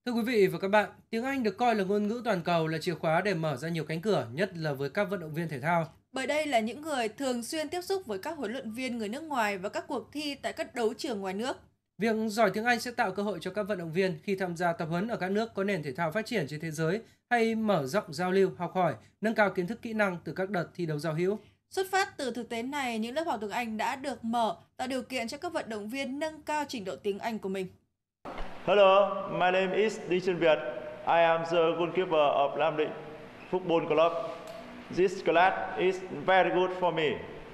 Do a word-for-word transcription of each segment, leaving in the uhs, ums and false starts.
Thưa quý vị và các bạn, tiếng Anh được coi là ngôn ngữ toàn cầu, là chìa khóa để mở ra nhiều cánh cửa, nhất là với các vận động viên thể thao. Bởi đây là những người thường xuyên tiếp xúc với các huấn luyện viên người nước ngoài và các cuộc thi tại các đấu trường ngoài nước. Việc giỏi tiếng Anh sẽ tạo cơ hội cho các vận động viên khi tham gia tập huấn ở các nước có nền thể thao phát triển trên thế giới, hay mở rộng giao lưu, học hỏi, nâng cao kiến thức, kỹ năng từ các đợt thi đấu giao hữu. Xuất phát từ thực tế này, những lớp học tiếng Anh đã được mở, tạo điều kiện cho các vận động viên nâng cao trình độ tiếng Anh của mình. Hello, my name is Đinh Xuân Việt. I am the goalkeeper of Nam Định Football Club. This class is very good for me.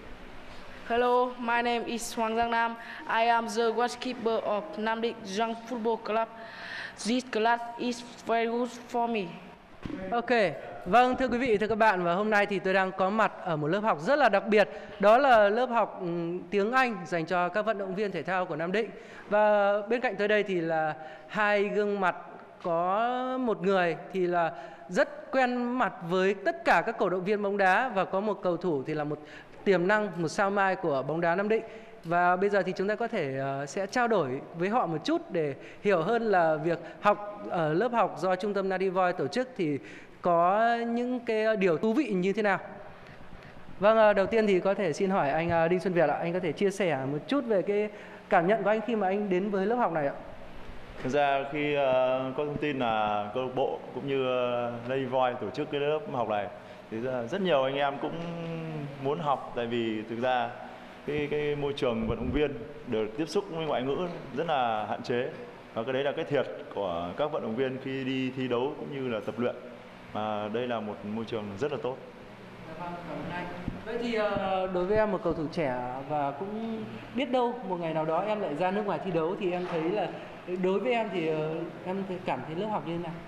Hello, my name is Hoàng Giang Nam. I am the goalkeeper of Nam Định Young Football Club. This class is very good for me. Ok, vâng thưa quý vị, thưa các bạn, và hôm nay thì tôi đang có mặt ở một lớp học rất là đặc biệt. Đó là lớp học ừm, tiếng Anh dành cho các vận động viên thể thao của Nam Định. Và bên cạnh tôi đây thì là hai gương mặt, có một người thì là rất quen mặt với tất cả các cổ động viên bóng đá, và có một cầu thủ thì là một tiềm năng, một sao mai của bóng đá Nam Định. Và bây giờ thì chúng ta có thể uh, sẽ trao đổi với họ một chút để hiểu hơn là việc học ở lớp học do Trung tâm Nadivoy tổ chức thì có những cái điều thú vị như thế nào. Vâng, uh, đầu tiên thì có thể xin hỏi anh uh, Đinh Xuân Việt ạ, anh có thể chia sẻ một chút về cái cảm nhận của anh khi mà anh đến với lớp học này ạ? Thực ra khi uh, có thông tin là câu lạc bộ cũng như uh, Nadivoy tổ chức cái lớp học này thì rất nhiều anh em cũng muốn học, tại vì thực ra cái, cái môi trường vận động viên được tiếp xúc với ngoại ngữ rất là hạn chế, và cái đấy là cái thiệt của các vận động viên khi đi thi đấu cũng như là tập luyện, mà đây là một môi trường rất là tốt. Vâng, cảm ơn anh. Vậy thì uh, đối với em, một cầu thủ trẻ, và cũng biết đâu một ngày nào đó em lại ra nước ngoài thi đấu, thì em thấy là đối với em thì uh, em cảm thấy lớp học như thế nào?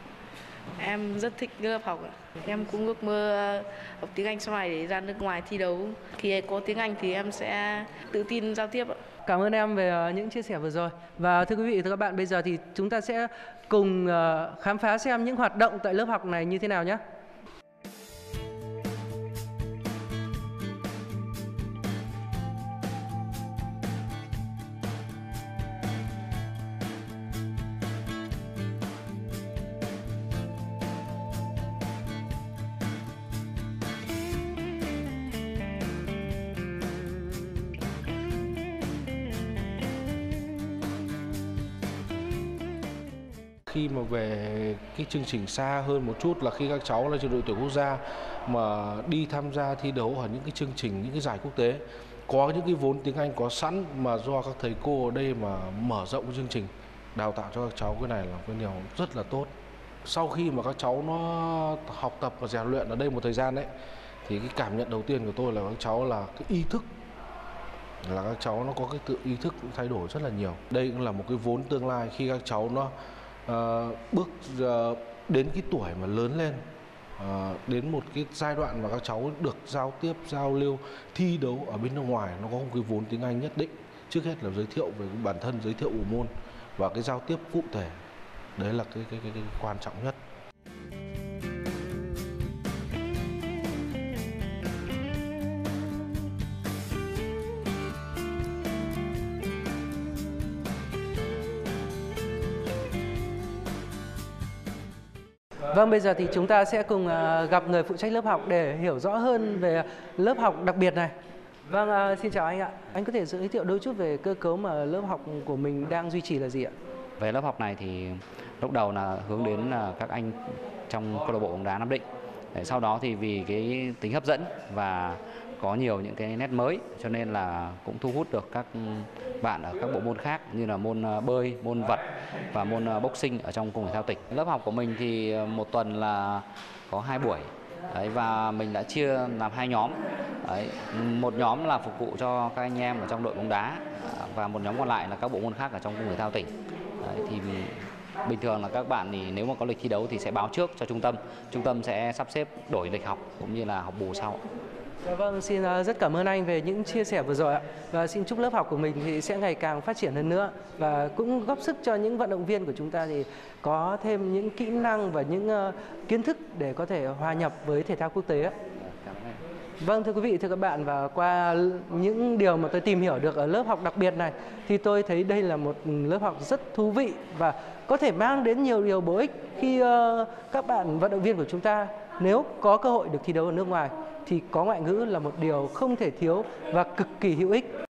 Em rất thích lớp học. Em cũng ước mơ học tiếng Anh sau này để ra nước ngoài thi đấu. Khi có tiếng Anh thì em sẽ tự tin giao tiếp. Cảm ơn em về những chia sẻ vừa rồi. Và thưa quý vị, thưa các bạn, bây giờ thì chúng ta sẽ cùng uh, khám phá xem những hoạt động tại lớp học này như thế nào nhé. Khi mà về cái chương trình xa hơn một chút là khi các cháu là trên đội tuyển quốc gia mà đi tham gia thi đấu ở những cái chương trình, những cái giải quốc tế, có những cái vốn tiếng Anh có sẵn mà do các thầy cô ở đây mà mở rộng cái chương trình đào tạo cho các cháu, cái này là cái điều rất là tốt. Sau khi mà các cháu nó học tập và rèn luyện ở đây một thời gian đấy, thì cái cảm nhận đầu tiên của tôi là các cháu là cái ý thức, là các cháu nó có cái tự ý thức thay đổi rất là nhiều. Đây cũng là một cái vốn tương lai khi các cháu nó uh, bước uh, đến cái tuổi mà lớn lên, uh, đến một cái giai đoạn mà các cháu được giao tiếp, giao lưu, thi đấu ở bên nước ngoài, nó có một cái vốn tiếng Anh nhất định. Trước hết là giới thiệu về bản thân, giới thiệu bộ môn và cái giao tiếp cụ thể. Đấy là cái, cái, cái, cái quan trọng nhất. Vâng, bây giờ thì chúng ta sẽ cùng uh, gặp người phụ trách lớp học để hiểu rõ hơn về lớp học đặc biệt này. Vâng, uh, xin chào anh ạ. Anh có thể giới thiệu đôi chút về cơ cấu mà lớp học của mình đang duy trì là gì ạ? Về lớp học này thì lúc đầu là hướng đến là các anh trong câu lạc bộ bóng đá Nam Định. Để sau đó thì vì cái tính hấp dẫn và có nhiều những cái nét mới, cho nên là cũng thu hút được các bạn ở các bộ môn khác như là môn bơi, môn vật và môn boxing ở trong cung thể thao tỉnh. Lớp học của mình thì một tuần là có hai buổi. Đấy, và mình đã chia làm hai nhóm. Đấy, một nhóm là phục vụ cho các anh em ở trong đội bóng đá và một nhóm còn lại là các bộ môn khác ở trong cung thể thao tỉnh. Đấy, thì bình thường là các bạn thì nếu mà có lịch thi đấu thì sẽ báo trước cho trung tâm. Trung tâm sẽ sắp xếp đổi lịch học cũng như là học bù sau. Dạ vâng, xin rất cảm ơn anh về những chia sẻ vừa rồi ạ. Và xin chúc lớp học của mình thì sẽ ngày càng phát triển hơn nữa, và cũng góp sức cho những vận động viên của chúng ta thì có thêm những kỹ năng và những uh, kiến thức để có thể hòa nhập với thể thao quốc tế ạ. Cảm ơn anh. Vâng, thưa quý vị, thưa các bạn, và qua những điều mà tôi tìm hiểu được ở lớp học đặc biệt này thì tôi thấy đây là một lớp học rất thú vị và có thể mang đến nhiều điều bổ ích khi uh, các bạn vận động viên của chúng ta nếu có cơ hội được thi đấu ở nước ngoài thì có ngoại ngữ là một điều không thể thiếu và cực kỳ hữu ích.